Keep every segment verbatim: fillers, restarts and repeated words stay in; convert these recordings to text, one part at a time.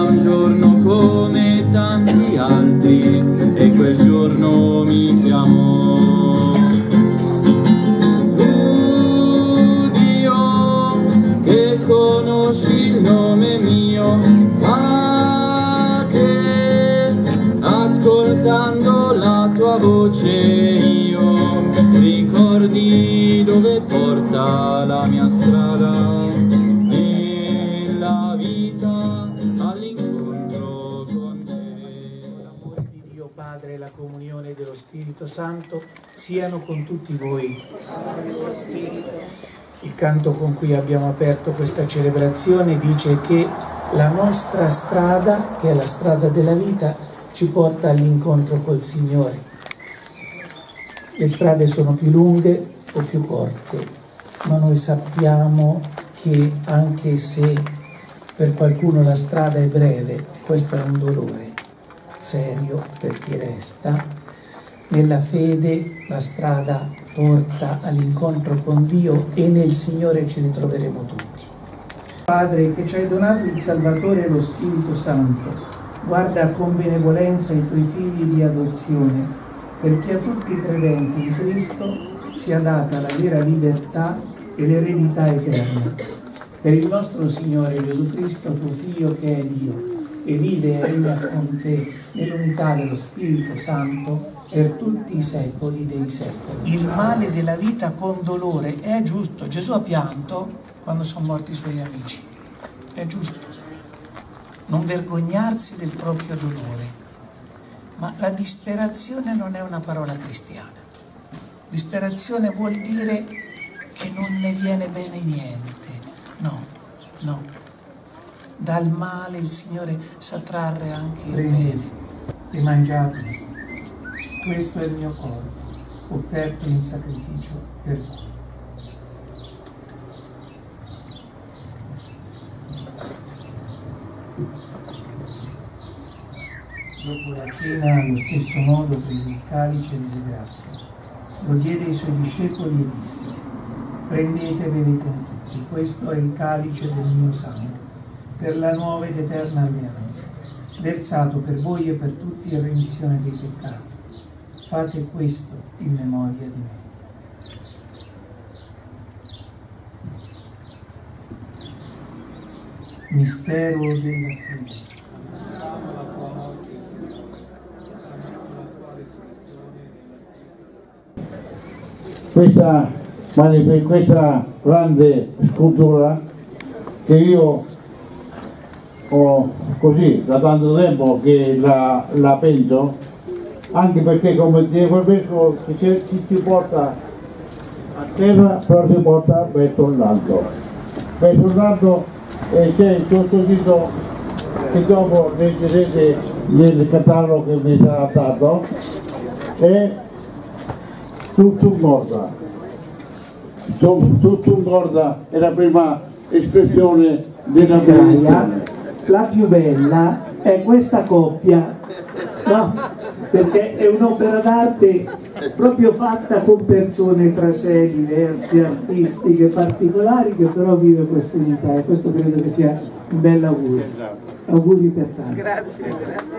un giorno come tanti altri e quel giorno mi chiamò. Tu Dio che conosci il nome mio, ma che ascoltando la tua voce io ricordi dove porta la mia strada. Padre, la comunione dello Spirito Santo siano con tutti voi. Il canto con cui abbiamo aperto questa celebrazione dice che la nostra strada, che è la strada della vita, ci porta all'incontro col Signore. Le strade sono più lunghe o più corte, ma noi sappiamo che anche se per qualcuno la strada è breve, questo è un dolore serio per chi resta. Nella fede la strada porta all'incontro con Dio e nel Signore ci ritroveremo tutti. Padre, che ci hai donato il Salvatore e lo Spirito Santo, guarda con benevolenza i tuoi figli di adozione, perché a tutti i credenti in Cristo sia data la vera libertà e l'eredità eterna. Per il nostro Signore Gesù Cristo, tuo Figlio che è Dio, e vive e regna con te nell'unità dello Spirito Santo per tutti i secoli dei secoli. Il male della vita con dolore è giusto. Gesù ha pianto quando sono morti i suoi amici. È giusto. Non vergognarsi del proprio dolore. Ma la disperazione non è una parola cristiana. Disperazione vuol dire che non ne viene bene niente. No, no. Dal male il Signore sa trarre anche il bene. E mangiate, questo è il mio corpo, offerto in sacrificio per voi. Dopo la cena, allo stesso modo, prese il calice e rese grazie. Lo diede ai suoi discepoli e disse: prendete e bevete tutti, questo è il calice del mio sangue, per la nuova ed eterna alleanza, versato per voi e per tutti in remissione dei peccati. Fate questo in memoria di me. Mistero della fede. Questa, questa grande scultura che io ho così da tanto tempo che la, la penso, anche perché come dicevo il vescovo ci si porta a terra però si porta verso l'alto verso l'alto e c'è il sottotitolo che dopo leggerete nel catalogo che mi sarà dato, è tutto morta. Tutto morta è la prima espressione della Gaia. La più bella è questa coppia, no? Perché è un'opera d'arte proprio fatta con persone tra sé diverse, artistiche, particolari, che però vive questa unità, e questo credo che sia un bel augurio. Auguri per tanti. Grazie, grazie.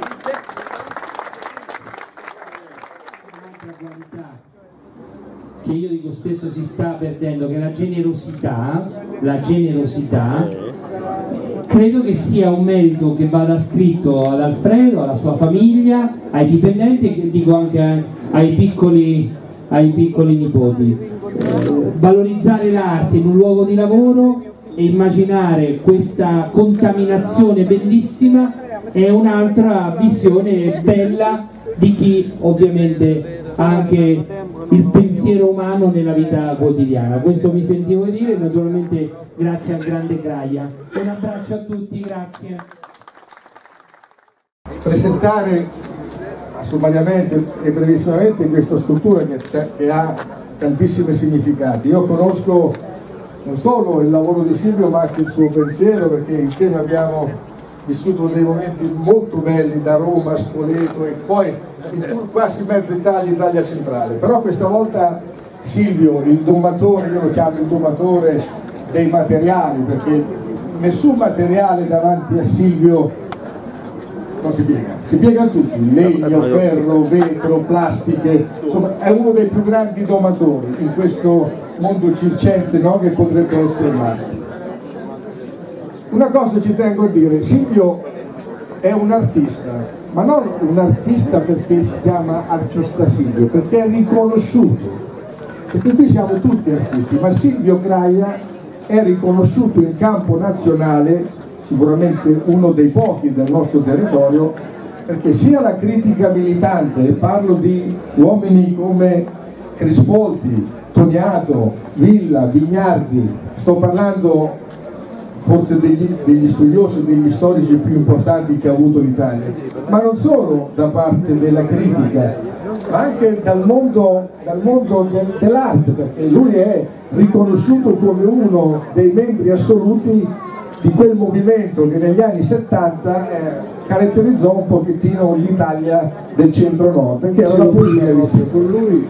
Che io dico spesso si sta perdendo, che la generosità, la generosità credo che sia un merito che vada scritto ad Alfredo, alla sua famiglia, ai dipendenti e dico anche ai piccoli, ai piccoli nipoti. Eh, valorizzare l'arte in un luogo di lavoro e immaginare questa contaminazione bellissima è un'altra visione bella di chi ovviamente ha anche il pensiero umano nella vita quotidiana. Questo mi sentivo dire, naturalmente grazie al grande Graia. Un abbraccio a tutti, grazie. Presentare sommariamente e brevissimamente questa scultura che, che ha tantissimi significati. Io conosco non solo il lavoro di Silvio ma anche il suo pensiero, perché insieme abbiamo vissuto dei momenti molto belli da Roma a Spoleto e poi in quasi mezza Italia, Italia centrale. Però questa volta Silvio, il domatore, io lo chiamo il domatore dei materiali, perché nessun materiale davanti a Silvio non si piega, si piegano tutti, legno, ferro, vetro, plastiche, insomma è uno dei più grandi domatori in questo mondo circense, no? Che potrebbe essere l'arte. Una cosa ci tengo a dire, Silvio è un artista, ma non un artista perché si chiama artista Silvio, perché è riconosciuto, perché qui siamo tutti artisti, ma Silvio Graia è riconosciuto in campo nazionale, sicuramente uno dei pochi del nostro territorio, perché sia la critica militante, e parlo di uomini come Crispolti, Toniato, Villa, Vignardi, sto parlando forse degli, degli studiosi, degli storici più importanti che ha avuto l'Italia, ma non solo da parte della critica, ma anche dal mondo, dal mondo del, dell'arte, perché lui è riconosciuto come uno dei membri assoluti di quel movimento che negli anni settanta eh, caratterizzò un pochettino l'Italia del centro-nord, che era la poesia. Con lui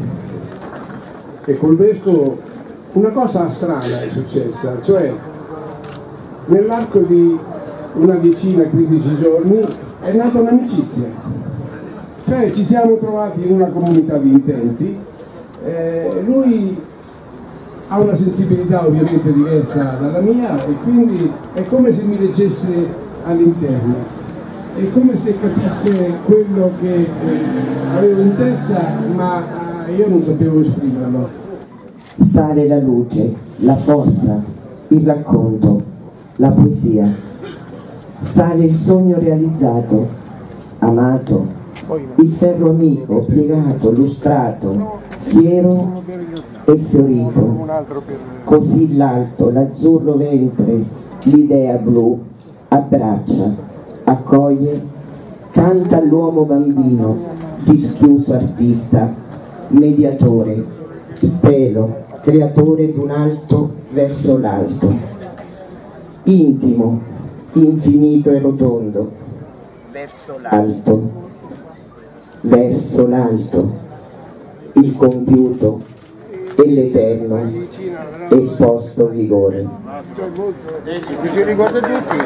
e col vescovo una cosa strana è successa, cioè nell'arco di una decina, quindici giorni è nata un'amicizia, cioè ci siamo trovati in una comunità di intenti, eh, lui ha una sensibilità ovviamente diversa dalla mia e quindi è come se mi leggesse all'interno, è come se capisse quello che eh, avevo in testa ma eh, io non sapevo esprimerlo. Sale la luce, la forza, il racconto, la poesia, sale il sogno realizzato, amato, il ferro amico, piegato, lustrato, fiero e fiorito, così l'alto, l'azzurro ventre, l'idea blu, abbraccia, accoglie, canta all'uomo bambino, dischiuso artista, mediatore, stelo, creatore d'un alto verso l'alto, intimo, infinito e rotondo, verso l'alto, verso l'alto, il compiuto e l'eterno esposto vigore. Ci ricorda tutti.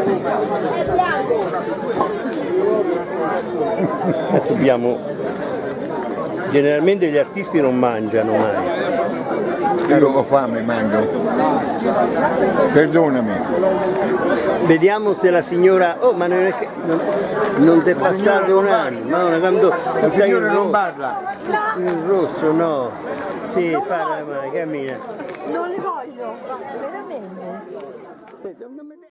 Dobbiamo... Generalmente gli artisti non mangiano mai. Io ho fame, mangio. Perdonami. Vediamo se la signora... Oh, ma non è che... Non, non ti è passato un anno. Ma una quando... La signora non parla. No. Il rosso no. Sì, parla mai, cammina. Non li voglio, veramente.